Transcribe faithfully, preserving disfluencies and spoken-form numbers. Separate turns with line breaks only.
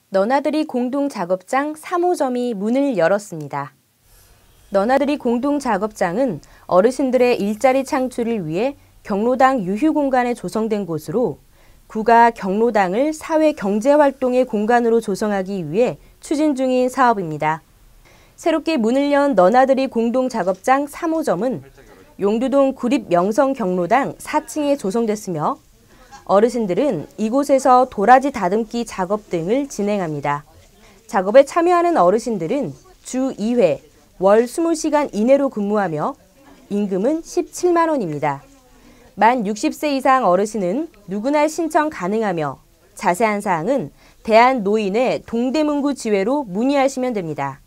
너나들이 공동작업장 삼 호점이 문을 열었습니다. 너나들이 공동작업장은 어르신들의 일자리 창출을 위해 경로당 유휴공간에 조성된 곳으로 구가 경로당을 사회경제활동의 공간으로 조성하기 위해 추진 중인 사업입니다. 새롭게 문을 연 너나들이 공동작업장 삼 호점은 용두동 구립명성경로당 사 층에 조성됐으며 어르신들은 이곳에서 도라지 다듬기 작업 등을 진행합니다. 작업에 참여하는 어르신들은 주 이 회, 월 이십 시간 이내로 근무하며 임금은 십칠만 원입니다. 만 육십 세 이상 어르신은 누구나 신청 가능하며 자세한 사항은 대한노인의 동대문구 지회로 문의하시면 됩니다.